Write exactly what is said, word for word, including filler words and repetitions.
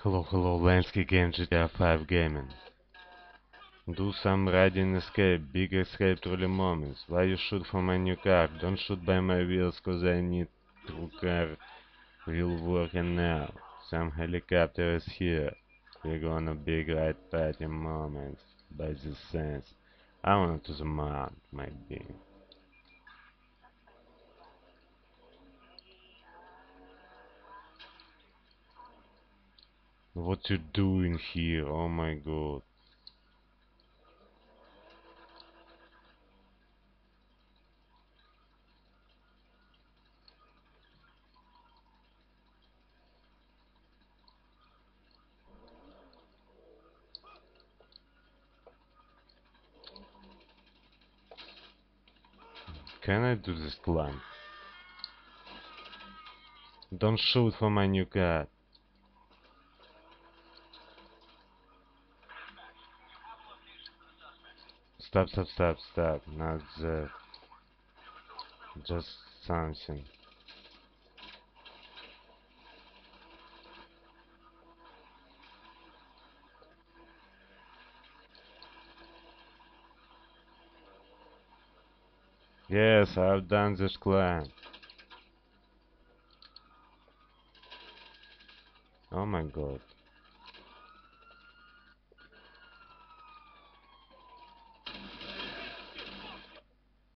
Hello, hello, Lansky Game G T A five Gaming. Do some riding escape, big escape truly moments. Why you shoot for my new car? Don't shoot by my wheels cause I need true car real working now. Some helicopter is here. We're gonna big ride party moments by the sense. I want to the mount, my being. What you doing here? Oh my god. Can I do this climb? Don't shoot for my new car. Stop, stop, stop, stop. Not that. Just something. Yes, I've done this climb. Oh my god.